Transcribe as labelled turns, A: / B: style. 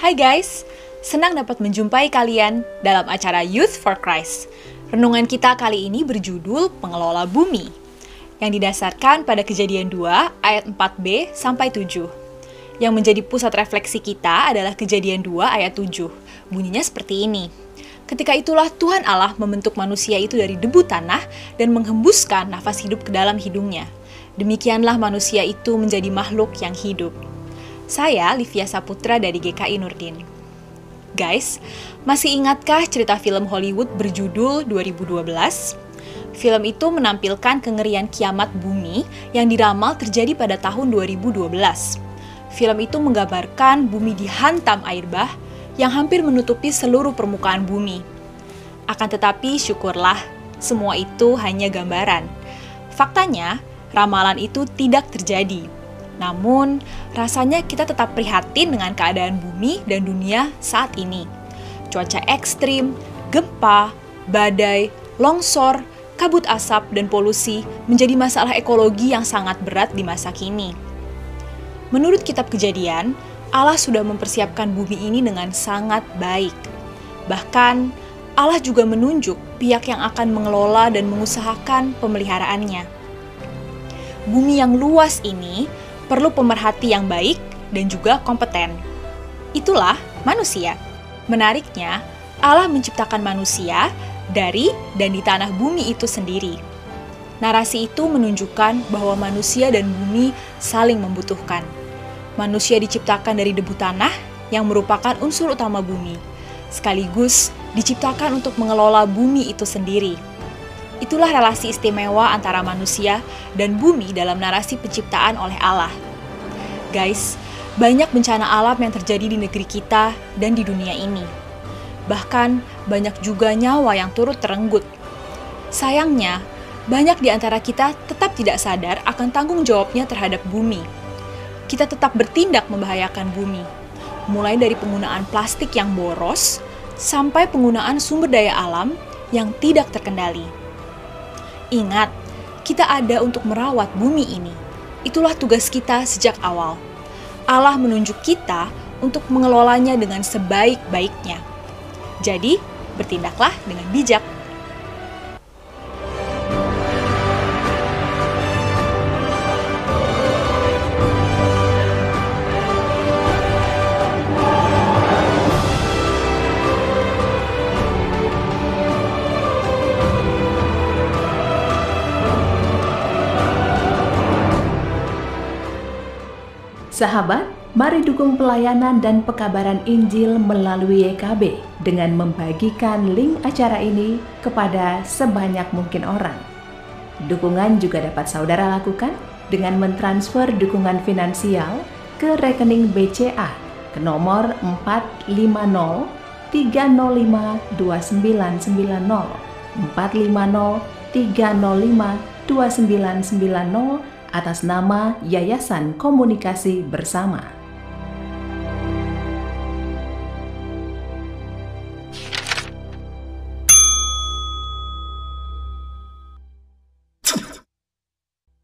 A: Hai guys, senang dapat menjumpai kalian dalam acara Youth for Christ. Renungan kita kali ini berjudul Pengelola Bumi, yang didasarkan pada Kejadian 2 ayat 4b sampai 7. Yang menjadi pusat refleksi kita adalah Kejadian 2 ayat 7. Bunyinya seperti ini. Ketika itulah Tuhan Allah membentuk manusia itu dari debu tanah dan menghembuskan nafas hidup ke dalam hidungnya. Demikianlah manusia itu menjadi makhluk yang hidup. Saya Livia Saputra dari GKI Nurdin. Guys, masih ingatkah cerita film Hollywood berjudul 2012? Film itu menampilkan kengerian kiamat bumi yang diramal terjadi pada tahun 2012. Film itu menggambarkan bumi dihantam air bah yang hampir menutupi seluruh permukaan bumi. Akan tetapi syukurlah, semua itu hanya gambaran. Faktanya, ramalan itu tidak terjadi. Namun, rasanya kita tetap prihatin dengan keadaan bumi dan dunia saat ini. Cuaca ekstrim, gempa, badai, longsor, kabut asap, dan polusi menjadi masalah ekologi yang sangat berat di masa kini. Menurut kitab Kejadian, Allah sudah mempersiapkan bumi ini dengan sangat baik. Bahkan, Allah juga menunjuk pihak yang akan mengelola dan mengusahakan pemeliharaannya. Bumi yang luas ini perlu pemerhati yang baik dan juga kompeten. Itulah manusia. Menariknya, Allah menciptakan manusia dari dan di tanah bumi itu sendiri. Narasi itu menunjukkan bahwa manusia dan bumi saling membutuhkan. Manusia diciptakan dari debu tanah yang merupakan unsur utama bumi, sekaligus diciptakan untuk mengelola bumi itu sendiri. Itulah relasi istimewa antara manusia dan bumi dalam narasi penciptaan oleh Allah. Guys, banyak bencana alam yang terjadi di negeri kita dan di dunia ini. Bahkan, banyak juga nyawa yang turut terenggut. Sayangnya, banyak di antara kita tetap tidak sadar akan tanggung jawabnya terhadap bumi. Kita tetap bertindak membahayakan bumi, mulai dari penggunaan plastik yang boros, sampai penggunaan sumber daya alam yang tidak terkendali. Ingat, kita ada untuk merawat bumi ini. Itulah tugas kita sejak awal. Allah menunjuk kita untuk mengelolanya dengan sebaik-baiknya. Jadi, bertindaklah dengan bijak.
B: Sahabat, mari dukung pelayanan dan pekabaran Injil melalui YKB dengan membagikan link acara ini kepada sebanyak mungkin orang. Dukungan juga dapat saudara lakukan dengan mentransfer dukungan finansial ke rekening BCA ke nomor 450 305 2990 450 305 2990 atas nama Yayasan Komunikasi Bersama.